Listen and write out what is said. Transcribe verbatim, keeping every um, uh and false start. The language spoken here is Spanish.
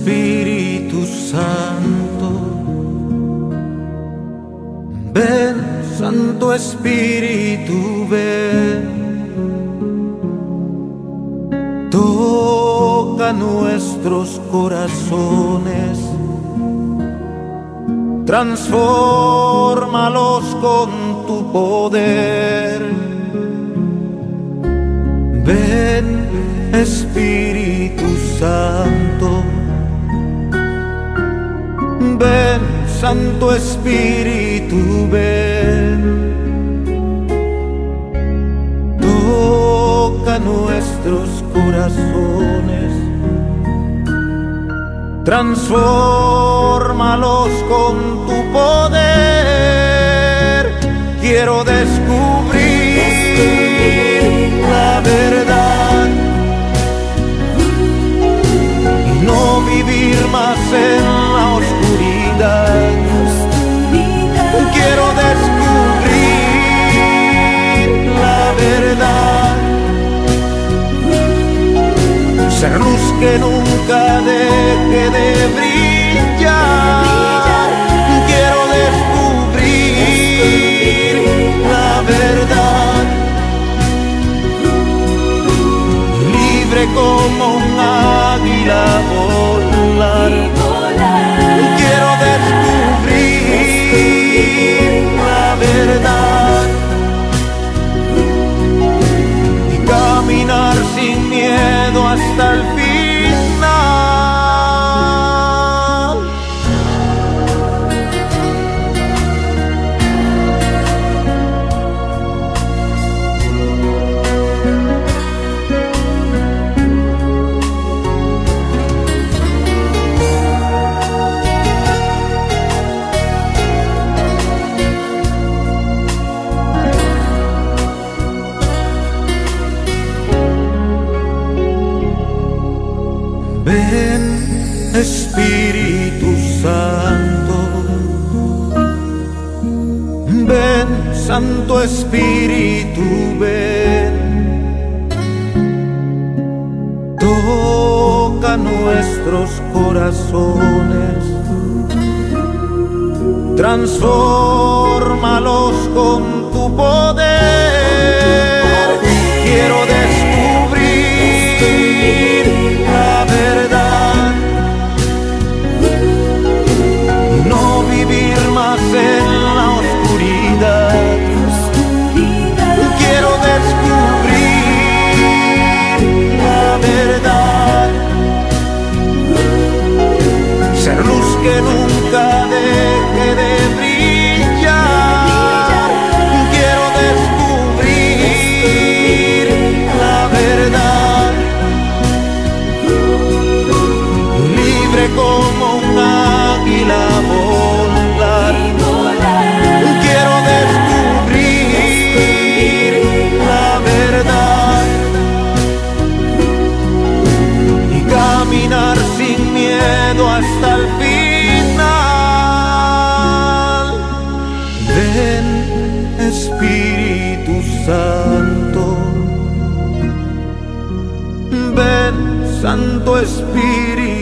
Espíritu Santo, ven, Santo Espíritu, ven, toca nuestros corazones, transfórmalos con tu poder. Ven, Espíritu Santo, ven, Santo Espíritu, ven, toca nuestros corazones, transfórmalos con tu poder. Quiero descubrir la verdad y no vivir más en la oscuridad. Quiero descubrir la verdad, ser luz que nunca deje de brillar. Quiero descubrir la verdad, libre como un águila volar. Quiero descubrir la verdad y caminar sin miedo hasta el final. Ven, Espíritu Santo, ven, Santo Espíritu, ven, toca nuestros corazones, transfórmalos con tu poder. Quiero descubrir la verdad, no vivir más en la oscuridad. Quiero descubrir la verdad, ser luz que nunca deje de brillar. Quiero descubrir la verdad, libre como un águila volar. Quiero descubrir la verdad y caminar sin miedo hasta el final. Ven, Espíritu Santo, ven, Santo Espíritu,